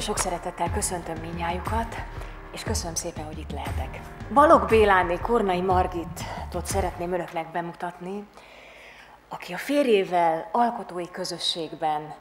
sok szeretettel köszöntöm mindnyájukat, és köszönöm szépen, hogy itt lehetek. Balogh Béláné Kornai Margitot szeretném önöknek bemutatni, aki a férjével alkotói közösségben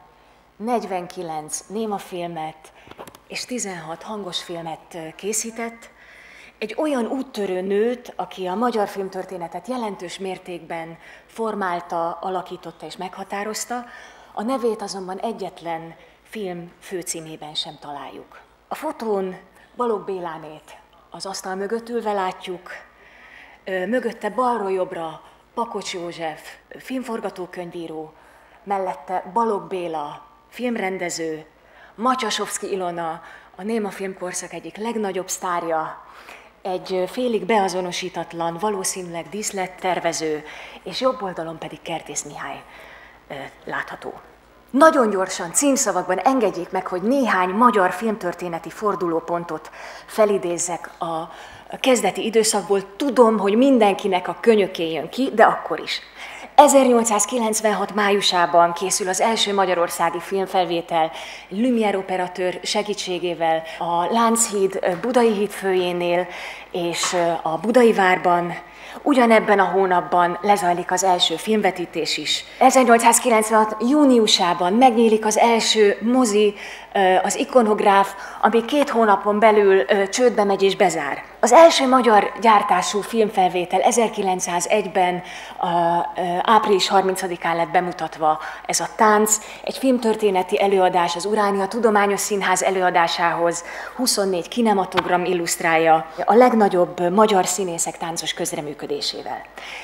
49 némafilmet és 16 hangos filmet készített. Egy olyan úttörő nőt, aki a magyar filmtörténetet jelentős mértékben formálta, alakította és meghatározta, a nevét azonban egyetlen film főcímében sem találjuk. A fotón Balogh Bélánét az asztal mögött ülve látjuk, mögötte balról jobbra Pakocs József, filmforgatókönyvíró, mellette Balogh Béla, filmrendező, Matyasovszky Ilona, a néma filmkorszak egyik legnagyobb sztárja, egy félig beazonosítatlan, valószínűleg díszlettervező, és jobb oldalon pedig Kertész Mihály látható. Nagyon gyorsan, címszavakban engedjék meg, hogy néhány magyar filmtörténeti fordulópontot felidézzek a kezdeti időszakból. Tudom, hogy mindenkinek a könyökén jön ki, de akkor is. 1896 májusában készül az első magyarországi filmfelvétel Lumière operatőr segítségével a Lánchíd Budai hídfőjénél és a Budai Várban. Ugyanebben a hónapban lezajlik az első filmvetítés is. 1896. júniusában megnyílik az első mozi, az Ikonográf, ami 2 hónapon belül csődbe megy és bezár. Az első magyar gyártású filmfelvétel 1901-ben április 30-án lett bemutatva ez a Tánc, egy filmtörténeti előadás az Uránia Tudományos Színház előadásához, 24 kinematogram illusztrálja a legnagyobb magyar színészek táncos közreműködésével.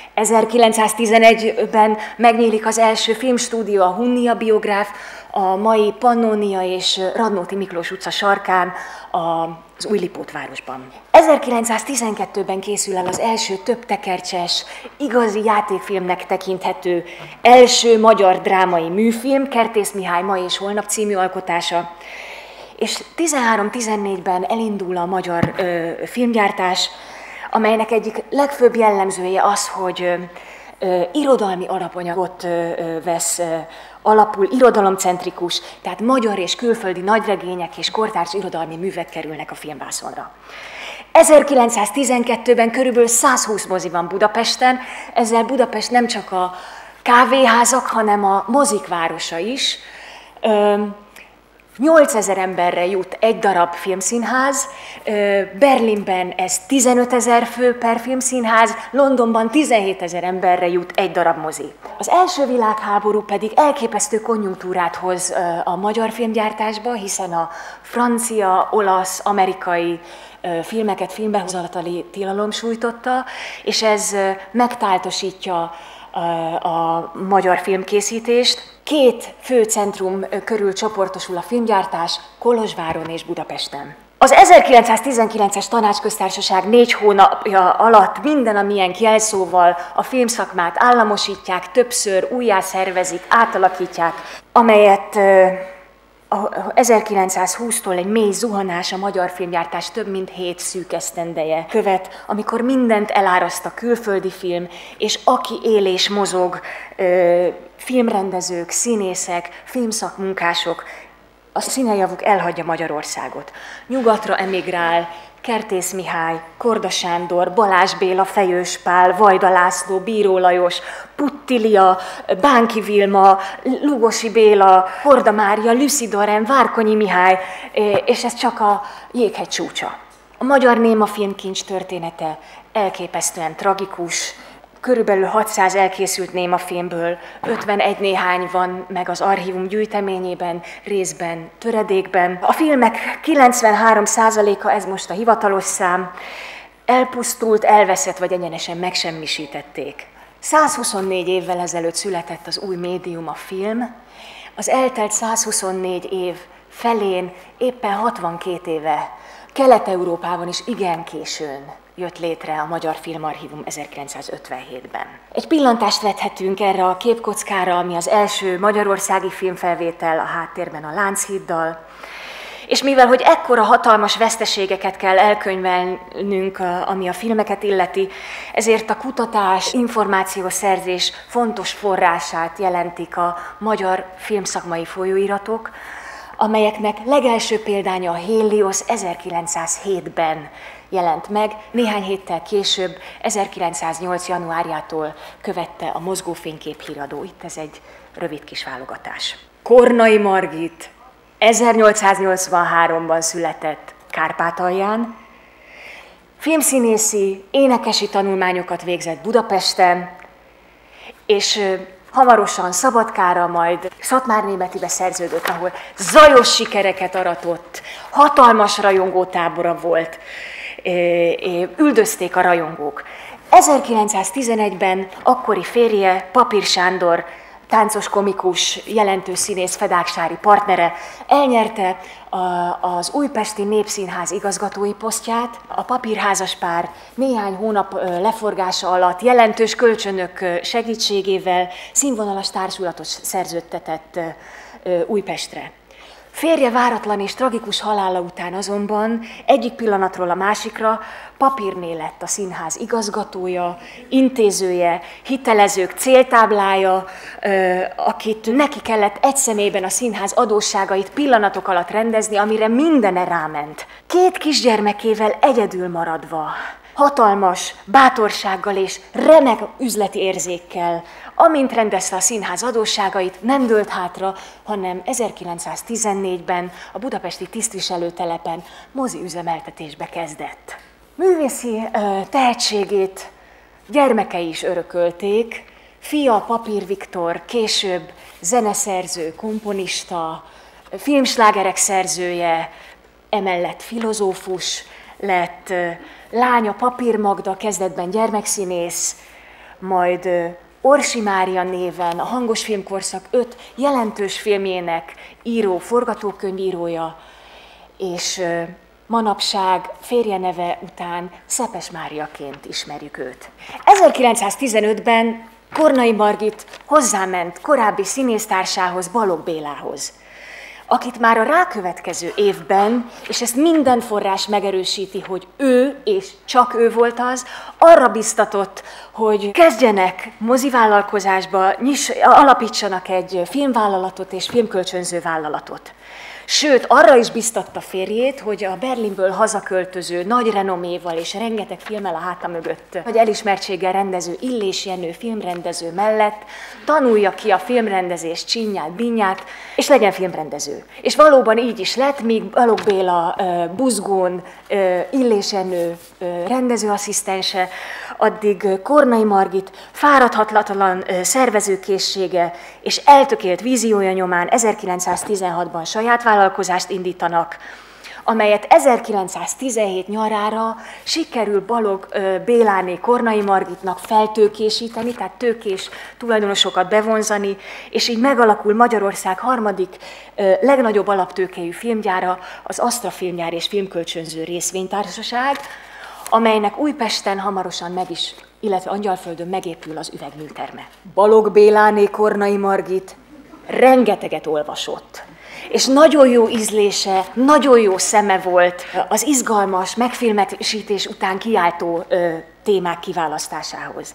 1911-ben megnyílik az első filmstúdió, a Hunnia Biográf, a mai Pannonia és Radnóti Miklós utca sarkán, az Újlipótvárosban. 1912-ben készül el az első többtekercses, igazi játékfilmnek tekinthető első magyar drámai műfilm, Kertész Mihály Ma és Holnap című alkotása, és 13-14-ben elindul a magyar filmgyártás, amelynek egyik legfőbb jellemzője az, hogy irodalmi alapanyagot vesz alapul, irodalomcentrikus, tehát magyar és külföldi nagyregények és kortárs irodalmi művek kerülnek a filmvászonra. 1912-ben körülbelül 120 mozi van Budapesten, ezzel Budapest nem csak a kávéházak, hanem a mozik városa is. 8000 emberre jut egy darab filmszínház, Berlinben ez 15 000 fő per filmszínház, Londonban 17 000 emberre jut egy darab mozi. Az első világháború pedig elképesztő konjunktúrát hoz a magyar filmgyártásba, hiszen a francia, olasz, amerikai filmeket filmbehozatali tilalom sújtotta, és ez megtáltosítja a magyar filmkészítést. 2 fő centrum körül csoportosul a filmgyártás, Kolozsváron és Budapesten. Az 1919-es Tanácsköztársaság 4 hónapja alatt minden, amilyen jelszóval a filmszakmát államosítják, többször újjászervezik, átalakítják, amelyet 1920-tól egy mély zuhanás a magyar filmgyártás több mint 7 szűk esztendeje követ, amikor mindent eláraszt a külföldi film, és aki él és mozog, filmrendezők, színészek, filmszakmunkások, a színejavuk elhagyja Magyarországot. Nyugatra emigrál Kertész Mihály, Korda Sándor, Balázs Béla, Fejős Pál, Vajda László, Bíró Lajos, Puttilia, Bánki Vilma, Lugosi Béla, Korda Mária, Lucy Doren, Várkonyi Mihály, és ez csak a jéghegy csúcsa. A magyar némafilmkincs története elképesztően tragikus. Körülbelül 600 elkészült némafilmből 51 néhány van meg az archívum gyűjteményében, részben töredékben. A filmek 93%-a, ez most a hivatalos szám, elpusztult, elveszett vagy egyenesen megsemmisítették. 124 évvel ezelőtt született az új médium, a film. Az eltelt 124 év felén éppen 62 éve Kelet-Európában is igen későn jött létre a Magyar Filmarchívum 1957-ben. Egy pillantást vethetünk erre a képkockára, ami az első magyarországi filmfelvétel, a háttérben a Lánchíddal. És mivel, hogy ekkora hatalmas veszteségeket kell elkönyvelnünk, ami a filmeket illeti, ezért a kutatás, információszerzés fontos forrását jelentik a magyar filmszakmai folyóiratok, amelyeknek legelső példánya a Hélios 1907-ben jelent meg, néhány héttel később, 1908. januárjától követte a Mozgófénykép híradó. Itt ez egy rövid kis válogatás. Kornai Margit 1883-ban született Kárpátalján, filmszínészi, énekesi tanulmányokat végzett Budapesten, és hamarosan Szabadkára, majd Szatmárnémetibe szerződött, ahol zajos sikereket aratott, hatalmas rajongótábora volt, üldözték a rajongók. 1911-ben akkori férje, Papír Sándor, táncos komikus, jelentős színész, Fedák-Sári partnere elnyerte az Újpesti Népszínház igazgatói posztját. A papírházaspár néhány hónap leforgása alatt jelentős kölcsönök segítségével színvonalas társulatot szerződtetett Újpestre. Férje váratlan és tragikus halála után azonban egyik pillanatról a másikra Papírné lett a színház igazgatója, intézője, hitelezők céltáblája, akit neki kellett egy személyben a színház adósságait pillanatok alatt rendezni, amire mindene ráment. 2 kisgyermekével egyedül maradva, hatalmas bátorsággal és remek üzleti érzékkel, amint rendezte a színház adósságait, nem dőlt hátra, hanem 1914-ben a budapesti tisztviselőtelepen moziüzemeltetésbe kezdett. Művészi tehetségét gyermekei is örökölték. Fia Papír Viktor később zeneszerző, komponista, filmslágerek szerzője, emellett filozófus lett, lánya Papír Magda kezdetben gyermekszínész, majd Orsi Mária néven a Hangos Filmkorszak 5 jelentős filmjének író, forgatókönyvírója, és manapság férje neve után Szepes Máriaként ismerjük őt. 1915-ben Kornai Margit hozzáment korábbi színésztársához, Balogh Bélához, akit már a rákövetkező évben, és ezt minden forrás megerősíti, hogy ő, és csak ő volt az, arra biztatott, hogy kezdjenek mozivállalkozásba, alapítsanak egy filmvállalatot és filmkölcsönző vállalatot. Sőt, arra is biztatta férjét, hogy a Berlinből hazaköltöző, nagy renoméval és rengeteg filmmel a háta mögött, vagy elismertséggel rendező Illés Jenő filmrendező mellett tanulja ki a filmrendezés csinyát, bínyát, és legyen filmrendező. És valóban így is lett, míg Balogh Béla buzgón, Illés Jenő rendezőasszisztense, addig Kornai Margit fáradhatatlan szervezőkészsége és eltökélt víziója nyomán 1916-ban saját vállalkozást indítanak, amelyet 1917 nyarára sikerül Balogh Béláné Kornai Margitnak feltőkésíteni, tehát tőkés tulajdonosokat bevonzani, és így megalakul Magyarország harmadik legnagyobb alaptőkejű filmgyára, az Astra Filmgyár és Filmkölcsönző Részvénytársaság, amelynek Újpesten hamarosan illetve Angyalföldön megépül az üvegműterme. Balogh Béláné Kornai Margit rengeteget olvasott, és nagyon jó ízlése, nagyon jó szeme volt az izgalmas, megfilmesítés után kiáltó témák kiválasztásához.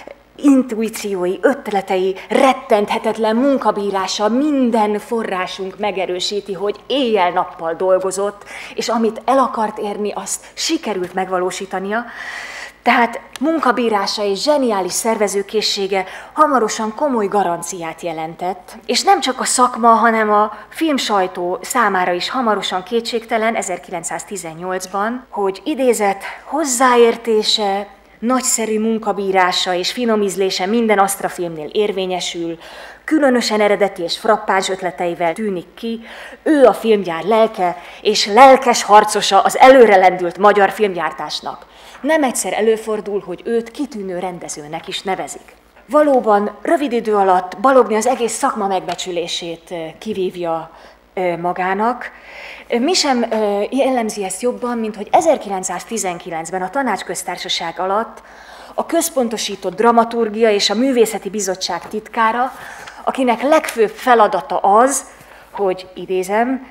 Intuíciói, ötletei, rettenthetetlen munkabírása, minden forrásunk megerősíti, hogy éjjel-nappal dolgozott, és amit el akart érni, azt sikerült megvalósítania. Tehát munkabírása és zseniális szervezőkészsége hamarosan komoly garanciát jelentett, és nem csak a szakma, hanem a filmsajtó számára is hamarosan kétségtelen 1918-ban, hogy idézett hozzáértése, nagyszerű munkabírása és finom ízlése minden Astra filmnél érvényesül, különösen eredeti és frappáns ötleteivel tűnik ki, ő a filmgyár lelke és lelkes harcosa az előrelendült magyar filmgyártásnak. Nem egyszer előfordul, hogy őt kitűnő rendezőnek is nevezik. Valóban rövid idő alatt Balogh az egész szakma megbecsülését kivívja magának. Mi sem jellemzi ezt jobban, mint hogy 1919-ben a Tanácsköztársaság alatt a központosított dramaturgia és a művészeti bizottság titkára, akinek legfőbb feladata az, hogy idézem,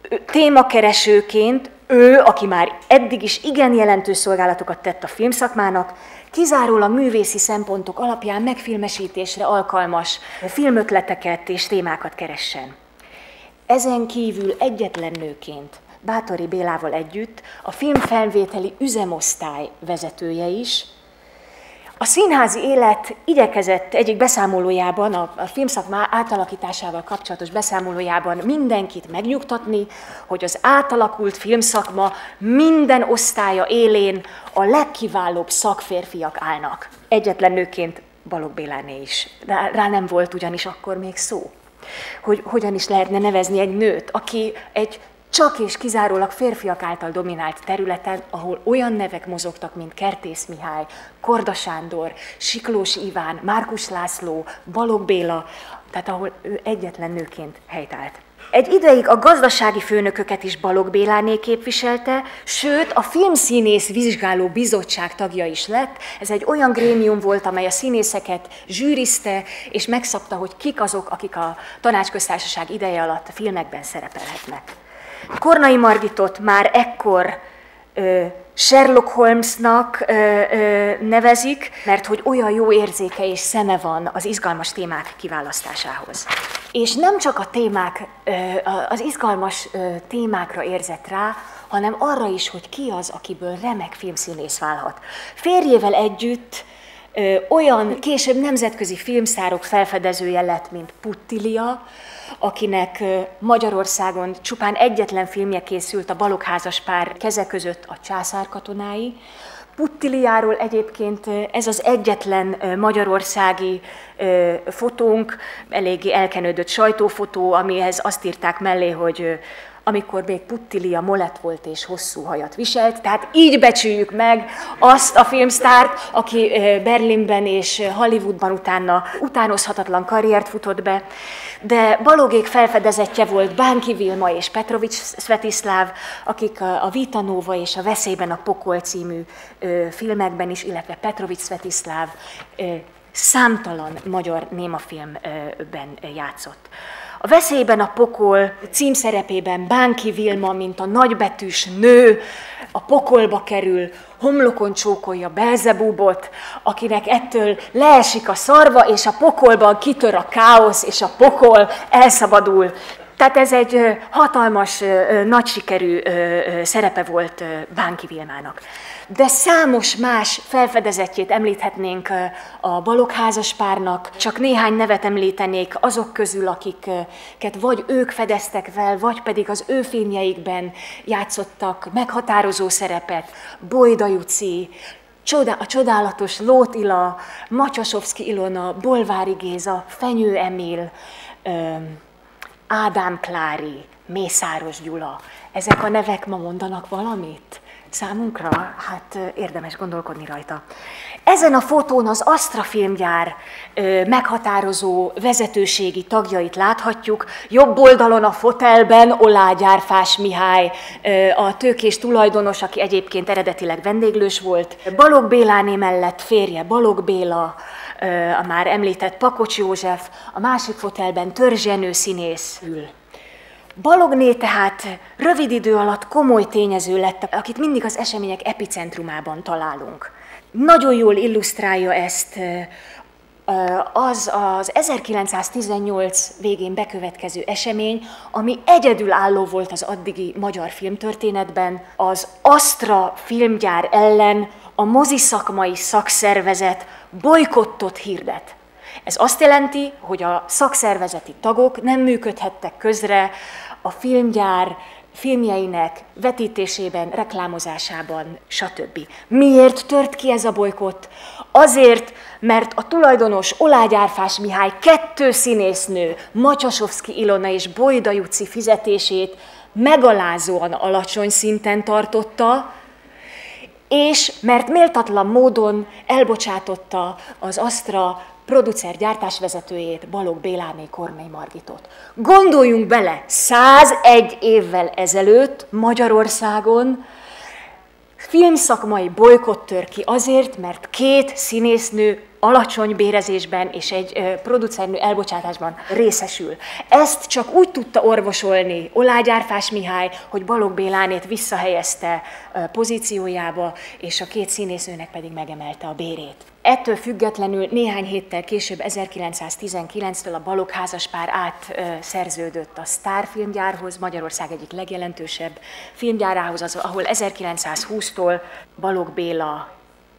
témakeresőként ő, aki már eddig is igen jelentős szolgálatokat tett a filmszakmának, kizárólag művészi szempontok alapján megfilmesítésre alkalmas filmötleteket és témákat keressen. ezen kívül egyetlen nőként Báthori Bélával együtt a filmfelvételi üzemosztály vezetője is. A színházi élet igyekezett egyik beszámolójában, a filmszakma átalakításával kapcsolatos beszámolójában mindenkit megnyugtatni, hogy az átalakult filmszakma minden osztálya élén a legkiválóbb szakférfiak állnak. Egyetlen nőként Balogh Béláné is. Rá nem volt ugyanis akkor még szó, hogy hogyan is lehetne nevezni egy nőt, aki egy csak és kizárólag férfiak által dominált területen, ahol olyan nevek mozogtak, mint Kertész Mihály, Korda Sándor, Siklós Iván, Márkus László, Balogh Béla, tehát ahol ő egyetlen nőként helytált. Egy ideig a gazdasági főnököket is Balogh Béláné képviselte, sőt a Filmszínész Vizsgáló Bizottság tagja is lett. Ez egy olyan grémium volt, amely a színészeket zsűrizte, és megszabta, hogy kik azok, akik a Tanácsköztársaság ideje alatt a filmekben szerepelhetnek. Kornai Margitot már ekkor Sherlock Holmesnak nevezik, mert hogy olyan jó érzéke és szeme van az izgalmas témák kiválasztásához. És nem csak a témák, az izgalmas témákra érzett rá, hanem arra is, hogy ki az, akiből remek filmszínész válhat. Férjével együtt olyan később nemzetközi filmsztárok felfedezője lett, mint Puttilia, akinek Magyarországon csupán egyetlen filmje készült, a Balogh házaspár keze között, a Császár katonái. Puttiliáról egyébként ez az egyetlen magyarországi fotónk, eléggé elkenődött sajtófotó, amihez azt írták mellé, hogy amikor még Puttilia molett volt és hosszú hajat viselt. Tehát így becsüljük meg azt a filmsztárt, aki Berlinben és Hollywoodban utána utánozhatatlan karriert futott be. De Baloghék felfedezettje volt Bánki Vilma és Petrovics Svetiszláv, akik a Vita Nova és a Veszélyben a pokol című filmekben is, illetve Petrovics Svetiszláv számtalan magyar némafilmben játszott. A Veszélyben a pokol címszerepében Bánki Vilma, mint a nagybetűs nő, a pokolba kerül, homlokon csókolja Belzebúbot, akinek ettől leesik a szarva, és a pokolban kitör a káosz, és a pokol elszabadul. Tehát ez egy hatalmas, nagy sikerű szerepe volt Bánki Vilmának. De számos más felfedezettjét említhetnénk a Balogh házaspárnak, csak néhány nevet említenék azok közül, akiket vagy ők fedeztek fel, vagy pedig az ő filmjeikben játszottak meghatározó szerepet. Bojda Juci, a csodálatos Lóth Ila, Macsasovszky Ilona, Bolvári Géza, Fenyő Emil, Ádám Klári, Mészáros Gyula. Ezek a nevek ma mondanak valamit? Számunkra? Hát érdemes gondolkodni rajta. Ezen a fotón az Astra filmgyár meghatározó vezetőségi tagjait láthatjuk. Jobb oldalon a fotelben Olágy Árfás Mihály, a tőkés tulajdonos, aki egyébként eredetileg vendéglős volt. Balogh Béláné mellett férje Balogh Béla, a már említett Pakocs József, a másik fotelben Törzs Jenő színész ül. Balogné tehát rövid idő alatt komoly tényező lett, akit mindig az események epicentrumában találunk. Nagyon jól illusztrálja ezt az 1918 végén bekövetkező esemény, ami egyedülálló volt az addigi magyar filmtörténetben. Az Astra filmgyár ellen a moziszakmai szakszervezet bojkottot hirdet. Ez azt jelenti, hogy a szakszervezeti tagok nem működhettek közre a filmgyár filmjeinek vetítésében, reklámozásában, stb. Miért tört ki ez a bolykott? Azért, mert a tulajdonos Olágy Árfás Mihály 2 színésznő, Macsasovszky Ilona és Bojda Juci fizetését megalázóan alacsony szinten tartotta, és mert méltatlan módon elbocsátotta az Astra producer gyártásvezetőjét, Balogh Béláné Kornai Margitot. Gondoljunk bele, 101 évvel ezelőtt Magyarországon filmszakmai bolykott tör ki azért, mert 2 színésznő alacsony bérezésben és egy producernő elbocsátásban részesül. Ezt csak úgy tudta orvosolni Olágy Árpás Mihály, hogy Balogh Bélánét visszahelyezte pozíciójába, és a két színésznőnek pedig megemelte a bérét. Ettől függetlenül néhány héttel később, 1919-től a Balogh házaspár átszerződött a Sztár filmgyárhoz, Magyarország egyik legjelentősebb filmgyárához, ahol 1920-tól Balogh Béla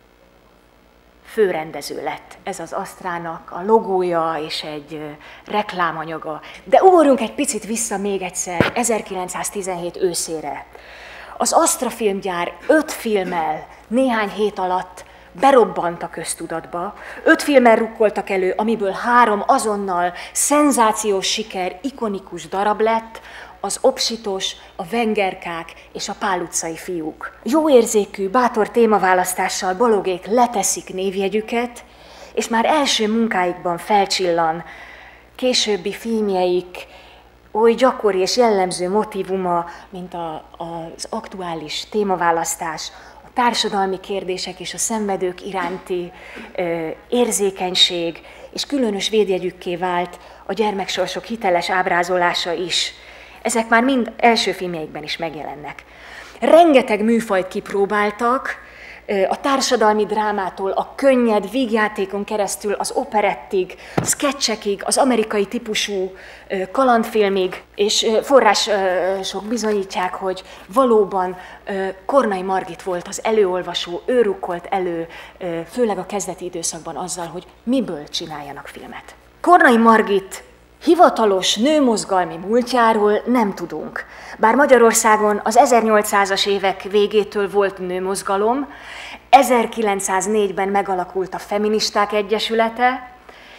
főrendező lett. Ez az Asztrának a logója és egy reklámanyaga. De ugorjunk egy picit vissza még egyszer 1917 őszére. Az Asztra filmgyár 5 filmmel néhány hét alatt berobbant a köztudatba. 5 filmmel rukkoltak elő, amiből 3 azonnal szenzációs siker, ikonikus darab lett, az Obsitos, a Vengerkák és a Pál utcai fiúk. Jó érzékű, bátor témaválasztással Baloghék leteszik névjegyüket, és már első munkáikban felcsillan későbbi filmjeik oly gyakori és jellemző motívuma, mint az aktuális témaválasztás, a társadalmi kérdések és a szenvedők iránti érzékenység, és különös védjegyükké vált a gyermeksorsok hiteles ábrázolása is. Ezek már mind első filmjeikben is megjelennek. Rengeteg műfajt kipróbáltak, a társadalmi drámától, a könnyed vígjátékon keresztül, az operettig, sketchekig, az amerikai típusú kalandfilmig, és források bizonyítják, hogy valóban Kornai Margit volt az előolvasó, ő rukkolt elő, főleg a kezdeti időszakban azzal, hogy miből csináljanak filmet. Kornai Margit hivatalos nőmozgalmi múltjáról nem tudunk. Bár Magyarországon az 1800-as évek végétől volt nőmozgalom, 1904-ben megalakult a Feministák Egyesülete,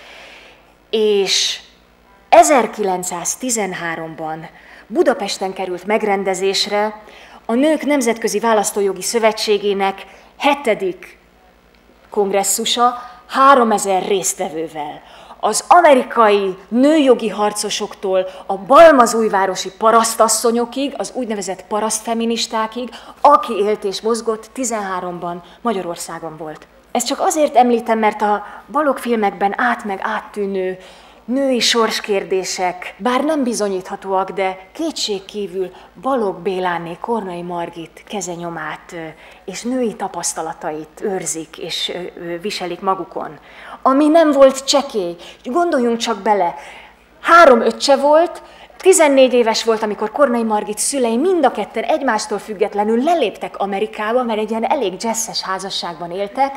és 1913-ban Budapesten került megrendezésre a Nők Nemzetközi Választójogi Szövetségének 7. kongresszusa 3000 résztvevővel. Az amerikai nőjogi harcosoktól a balmazújvárosi parasztasszonyokig, az úgynevezett parasztfeministákig, aki élt és mozgott, 13-ban Magyarországon volt. Ezt csak azért említem, mert a Balogh filmekben meg áttűnő női sorskérdések, bár nem bizonyíthatóak, de kétségkívül Balogh Béláné, Kornai Margit kezenyomát és női tapasztalatait őrzik és viselik magukon. Ami nem volt csekély. Gondoljunk csak bele, 3 öccse volt, 14 éves volt, amikor Kornai Margit szülei mind a ketten egymástól függetlenül leléptek Amerikába, mert egy ilyen elég jazzes házasságban éltek.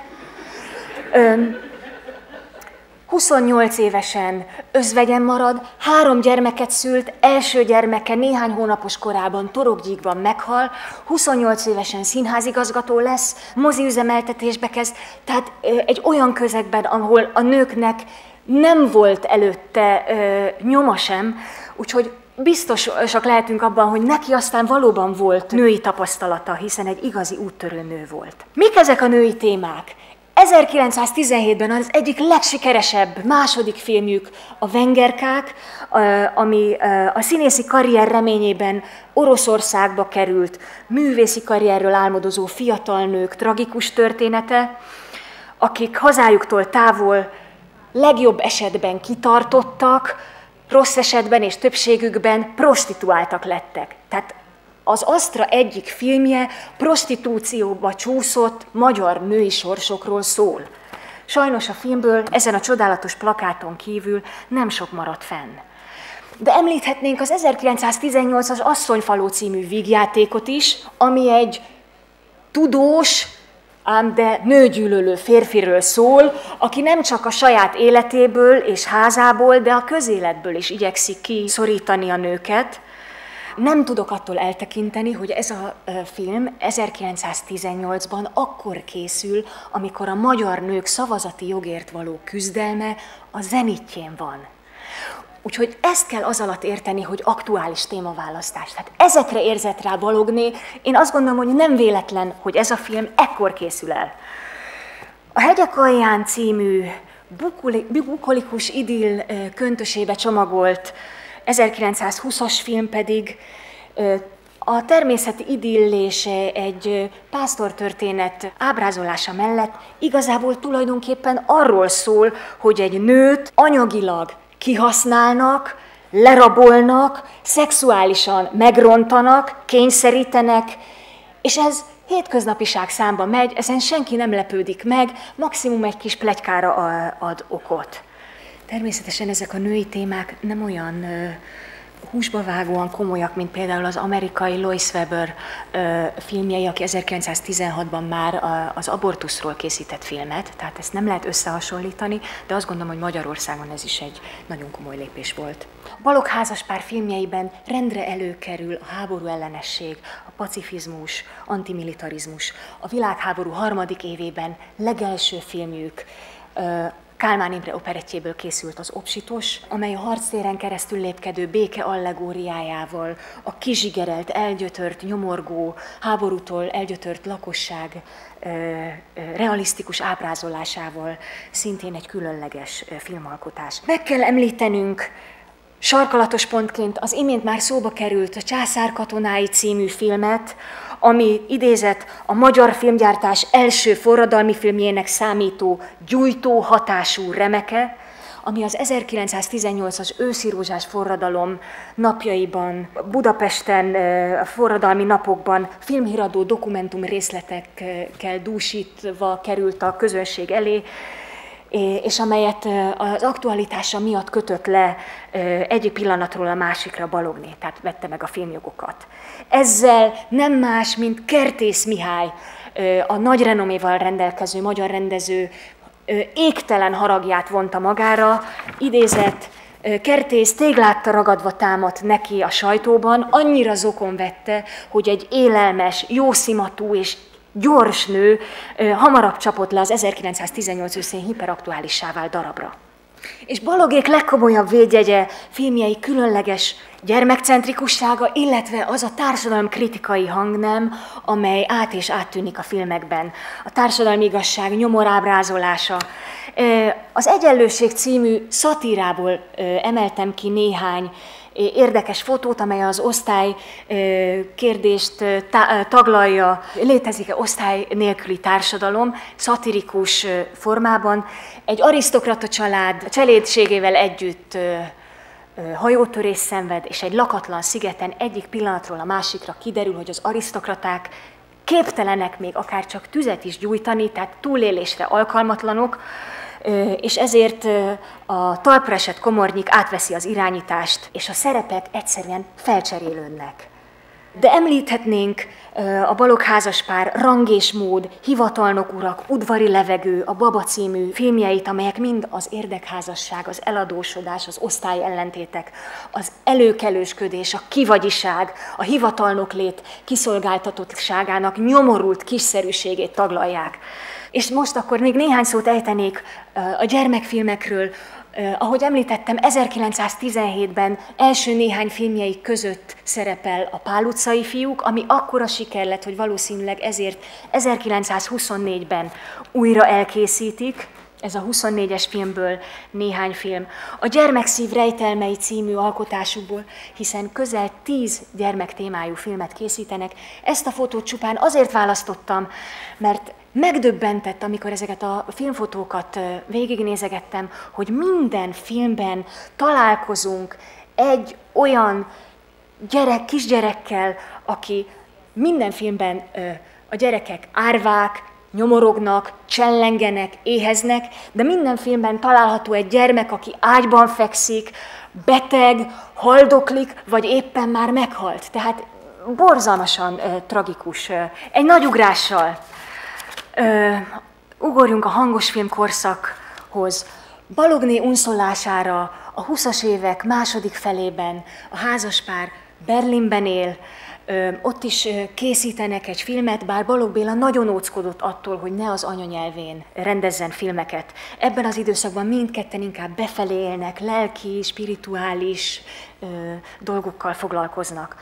28 évesen özvegyen marad, 3 gyermeket szült, első gyermeke néhány hónapos korában Torokgyíkban meghal, 28 évesen színházigazgató lesz, moziüzemeltetésbe kezd, tehát egy olyan közegben, ahol a nőknek nem volt előtte nyoma sem, úgyhogy biztosak lehetünk abban, hogy neki aztán valóban volt női tapasztalata, hiszen egy igazi úttörő nő volt. Mik ezek a női témák? 1917-ben az egyik legsikeresebb második filmjük a Vengerkák, ami a színészi karrier reményében Oroszországba került, művészi karrierről álmodozó fiatal nők tragikus története, akik hazájuktól távol legjobb esetben kitartottak, rossz esetben és többségükben prostituáltak lettek. Tehát az Asztra egyik filmje prostitúcióba csúszott magyar női sorsokról szól. Sajnos a filmből ezen a csodálatos plakáton kívül nem sok maradt fenn. De említhetnénk az 1918-as Asszonyfaló című vígjátékot is, ami egy tudós, ám de nőgyűlölő férfiről szól, aki nem csak a saját életéből és házából, de a közéletből is igyekszik kiszorítani a nőket. Nem tudok attól eltekinteni, hogy ez a film 1918-ban akkor készül, amikor a magyar nők szavazati jogért való küzdelme a zenitjén van. Úgyhogy ezt kell az alatt érteni, hogy aktuális témaválasztás. Tehát ezekre érzett rá Baloghné. Én azt gondolom, hogy nem véletlen, hogy ez a film ekkor készül el. A Hegyek alján című bukolikus idill köntösébe csomagolt 1920-as film pedig A természeti idillés egy pásztortörténet ábrázolása mellett igazából tulajdonképpen arról szól, hogy egy nőt anyagilag kihasználnak, lerabolnak, szexuálisan megrontanak, kényszerítenek, és ez hétköznapiság számba megy, ezen senki nem lepődik meg, maximum egy kis pletykára ad okot. Természetesen ezek a női témák nem olyan húsba vágóan komolyak, mint például az amerikai Lois Weber filmjei, aki 1916-ban már az abortuszról készített filmet, tehát ezt nem lehet összehasonlítani, de azt gondolom, hogy Magyarországon ez is egy nagyon komoly lépés volt. A Balogh házaspár filmjeiben rendre előkerül a háború ellenesség, a pacifizmus, antimilitarizmus. A világháború harmadik évében legelső filmjük, Kálmán Imre operettjéből készült az Obsitos, amely a harctéren keresztül lépkedő béke allegóriájával, a kizsigerelt, elgyötört, nyomorgó, háborútól elgyötört lakosság realisztikus ábrázolásával szintén egy különleges filmalkotás. Meg kell említenünk sarkalatos pontként az imént már szóba került a Császár katonái című filmet, ami idézett a magyar filmgyártás első forradalmi filmjének számító gyújtó hatású remeke, ami az 1918-as őszirózsás forradalom napjaiban, Budapesten, a forradalmi napokban filmhíradó dokumentum részletekkel dúsítva került a közönség elé, és amelyet az aktualitása miatt kötött le egyik pillanatról a másikra Balogné, tehát vette meg a filmjogokat. Ezzel nem más, mint Kertész Mihály, a nagy renoméval rendelkező magyar rendező égtelen haragját vonta magára, idézett, Kertész téglátta ragadva támadt neki a sajtóban, annyira zokon vette, hogy egy élelmes, jószimatú és gyors nő hamarabb csapott le az 1918 őszén hiperaktuálissá vált darabra. És Baloghék legkomolyabb védjegye filmjei különleges gyermekcentrikussága, illetve az a társadalomkritikai hangnem, amely át és áttűnik a filmekben. A társadalmi igazság nyomorábrázolása. Az Egyenlőség című szatírából emeltem ki néhány érdekes fotót, amely az osztály kérdést taglalja. Létezik-e osztály nélküli társadalom, szatirikus formában. Egy arisztokrata család cselédségével együtt hajótörés szenved, és egy lakatlan szigeten egyik pillanatról a másikra kiderül, hogy az arisztokraták képtelenek még akár csak tüzet is gyújtani, tehát túlélésre alkalmatlanok, és ezért a talpra esett komornyik átveszi az irányítást, és a szerepek egyszerűen felcserélődnek. De említhetnénk a Balogh házaspár Rang és mód, Hivatalnok urak, Udvari levegő, a Baba című filmjeit, amelyek mind az érdekházasság, az eladósodás, az osztály ellentétek, az előkelősködés, a kivagyiság, a hivatalnok lét kiszolgáltatottságának nyomorult kiszerűségét taglalják. És most akkor még néhány szót ejtenék a gyermekfilmekről. Ahogy említettem, 1917-ben első néhány filmjeik között szerepel a Pál utcai fiúk, ami akkora siker lett, hogy valószínűleg ezért 1924-ben újra elkészítik. Ez a 24-es filmből néhány film. A Gyermekszív rejtelmei című alkotásukból, hiszen közel 10 gyermektémájú filmet készítenek. Ezt a fotót csupán azért választottam, mert megdöbbentett, amikor ezeket a filmfotókat végignézegettem, hogy minden filmben találkozunk egy olyan kisgyerekkel, aki minden filmben a gyerekek árvák, nyomorognak, csellengenek, éheznek, de minden filmben található egy gyermek, aki ágyban fekszik, beteg, haldoklik, vagy éppen már meghalt. Tehát borzalmasan tragikus. Egy nagy ugrással ugorjunk a hangosfilm korszakhoz. Balogné unszolására a 20-as évek második felében a házaspár Berlinben él, ott is készítenek egy filmet, bár Balogh Béla nagyon óckodott attól, hogy ne az anyanyelvén rendezzen filmeket. Ebben az időszakban mindketten inkább befelé élnek, lelki, spirituális dolgokkal foglalkoznak.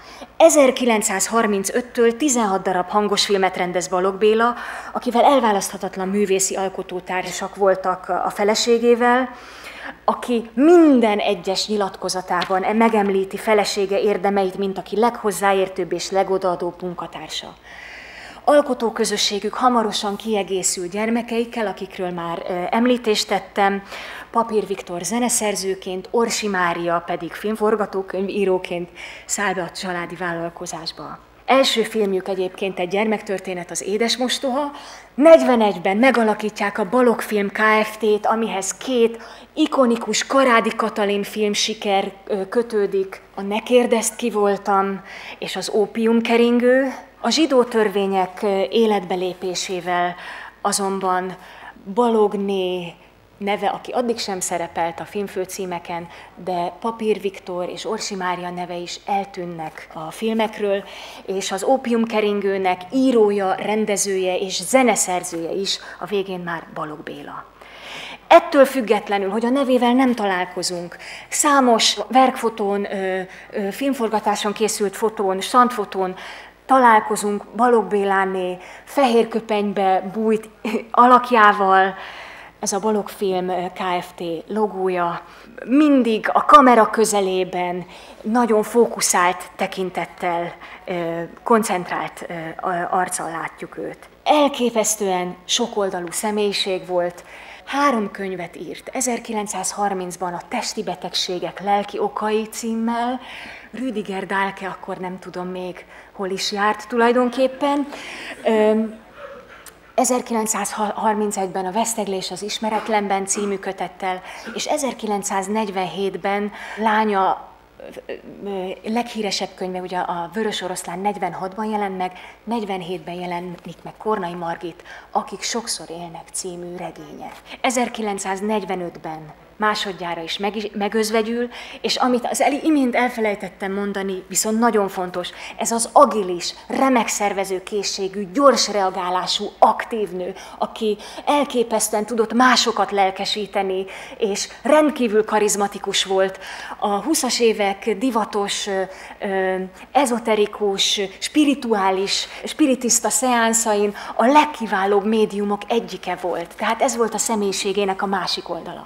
1935-től 16 darab hangos filmet rendez Balogh Béla, akivel elválaszthatatlan művészi alkotótársak voltak a feleségével. aki minden egyes nyilatkozatában megemlíti felesége érdemeit, mint aki leghozzáértőbb és legodaadóbb munkatársa. Alkotóközösségük hamarosan kiegészül gyermekeikkel, akikről már említést tettem, Papír Viktor zeneszerzőként, Orsi Mária pedig filmforgatókönyvíróként száll be a családi vállalkozásba. Első filmjük egyébként egy gyermektörténet, az Édes mostoha. 41-ben megalakítják a Balogh Film Kft-t, amihez két ikonikus Karádi Katalin filmsiker kötődik. A Ne kérdezd, ki voltam és az Ópiumkeringő. A zsidó törvények életbelépésével azonban Balogné neve, aki addig sem szerepelt a filmfőcímeken, de Papír Viktor és Orsi Mária neve is eltűnnek a filmekről, és az Ópiumkeringőnek írója, rendezője és zeneszerzője is a végén már Balogh Béla. Ettől függetlenül, hogy a nevével nem találkozunk, számos verkfotón, filmforgatáson készült fotón, standfotón találkozunk Balogh Béláné fehér köpenybe bújt alakjával. Ez a Balogh Film Kft. Logója. Mindig a kamera közelében, nagyon fókuszált tekintettel, koncentrált arccal látjuk őt. Elképesztően sokoldalú személyiség volt, 3 könyvet írt. 1930-ban a Testi betegségek lelki okai címmel, Rüdiger Dahlke akkor nem tudom még hol is járt tulajdonképpen. 1931-ben a Veszteglés az ismeretlenben című kötettel, és 1947-ben lánya leghíresebb könyve, ugye a Vörös Oroszlán 46-ban jelent meg, 47-ben jelenik meg Kornai Margit, Akik sokszor élnek című regénye. 1945-ben másodjára is megözvegyül, és amit az imént elfelejtettem mondani, viszont nagyon fontos, ez az agilis, remek szervező készségű, gyors reagálású, aktív nő, aki elképesztően tudott másokat lelkesíteni, és rendkívül karizmatikus volt. A 20-as évek divatos, ezoterikus, spirituális, spiritista szeánszain a legkiválóbb médiumok egyike volt. Tehát ez volt a személyiségének a másik oldala.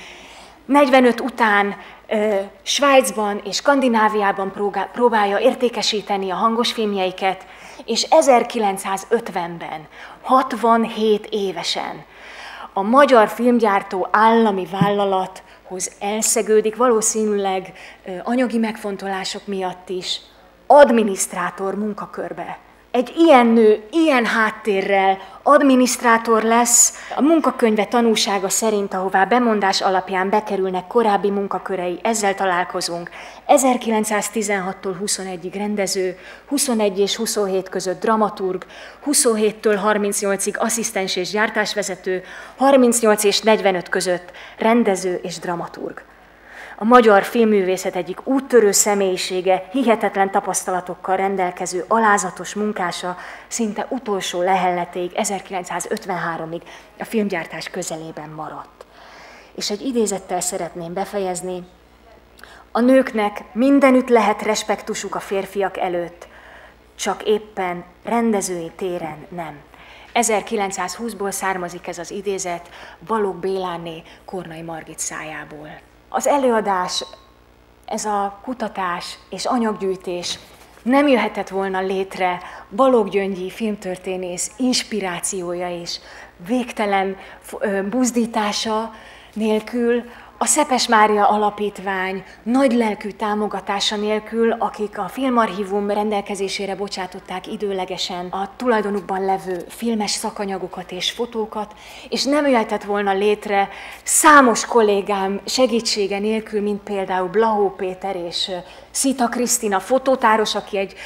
45 után Svájcban és Skandináviában próbálja értékesíteni a hangos filmjeiket, és 1950-ben, 67 évesen a Magyar Filmgyártó Állami Vállalathoz elszegődik, valószínűleg anyagi megfontolások miatt is, adminisztrátor munkakörbe. Egy ilyen nő, ilyen háttérrel adminisztrátor lesz, a munkakönyve tanúsága szerint, ahová bemondás alapján bekerülnek korábbi munkakörei, ezzel találkozunk. 1916-tól 21-ig rendező, 21 és 27 között dramaturg, 27-től 38-ig asszisztens és gyártásvezető, 38 és 45 között rendező és dramaturg. A magyar filmművészet egyik úttörő személyisége, hihetetlen tapasztalatokkal rendelkező, alázatos munkása, szinte utolsó lehelletéig, 1953-ig a filmgyártás közelében maradt. És egy idézettel szeretném befejezni. A nőknek mindenütt lehet respektusuk a férfiak előtt, csak éppen rendezői téren nem. 1920-ból származik ez az idézet Balogh Béláné Kornai Margit szájából. Az előadás, ez a kutatás és anyaggyűjtés nem jöhetett volna létre Balogh Gyöngyi filmtörténész inspirációja és végtelen buzdítása nélkül, a Szepes Mária Alapítvány nagylelkű támogatása nélkül, akik a filmarchívum rendelkezésére bocsátották időlegesen a tulajdonukban levő filmes szakanyagokat és fotókat, és nem jöhetett volna létre számos kollégám segítsége nélkül, mint például Blahó Péter és Szita Krisztina fotótáros, aki egy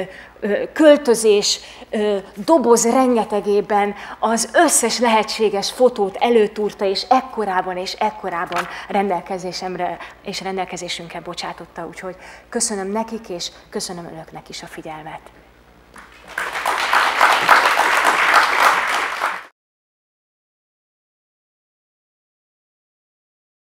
költözés doboz rengetegében az összes lehetséges fotót előtúrta, és ekkorában rendelkezésemre és rendelkezésünkre bocsátotta. Úgyhogy köszönöm nekik, és köszönöm önöknek is a figyelmet.